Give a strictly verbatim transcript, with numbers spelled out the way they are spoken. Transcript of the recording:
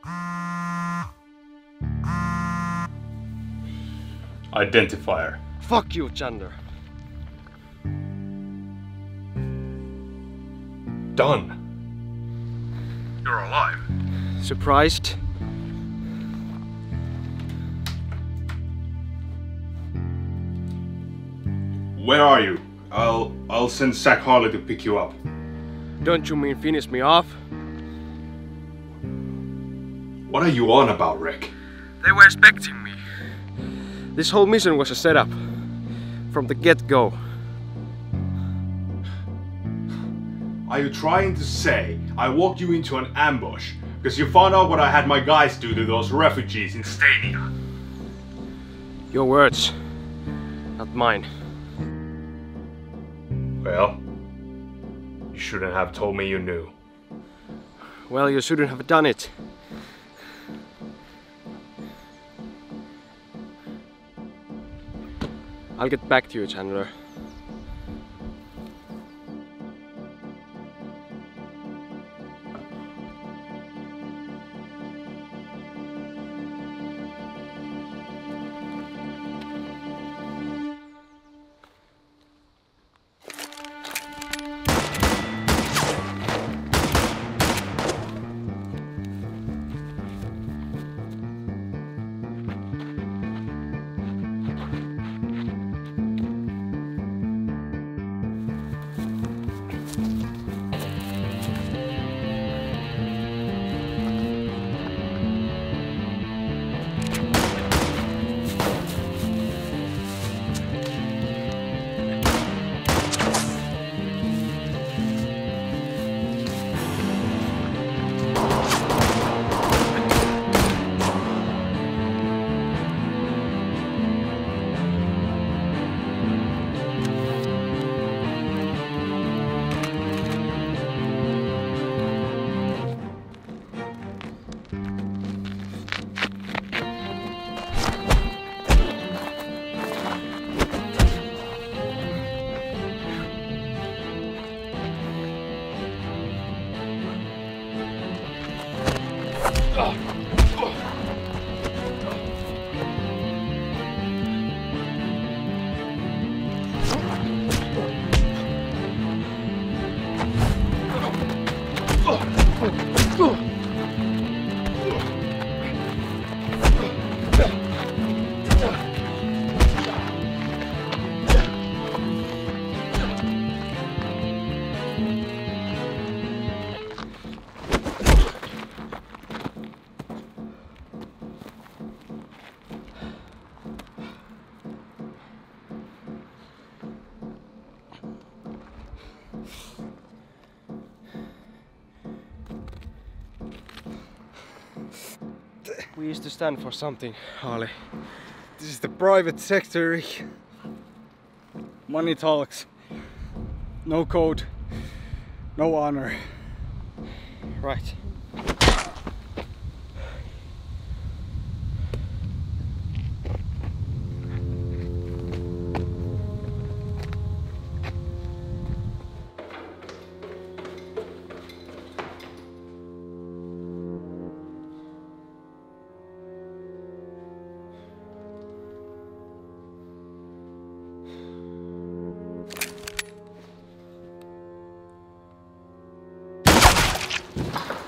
Identifier. Fuck you, Chandler. Done. You're alive. Surprised? Where are you? I'll I'll send Zach Harley to pick you up. Don't you mean finish me off? What are you on about, Rick? They were expecting me. This whole mission was a setup. From the get-go. Are you trying to say I walked you into an ambush because you found out what I had my guys do to those refugees in Stania? Your words, not mine. Well, you shouldn't have told me you knew. Well, you shouldn't have done it. I'll get back to you, Chandler. We used to stand for something, Harley. This is the private sector, Rick. Money talks. No code. No honor. Right. Ah!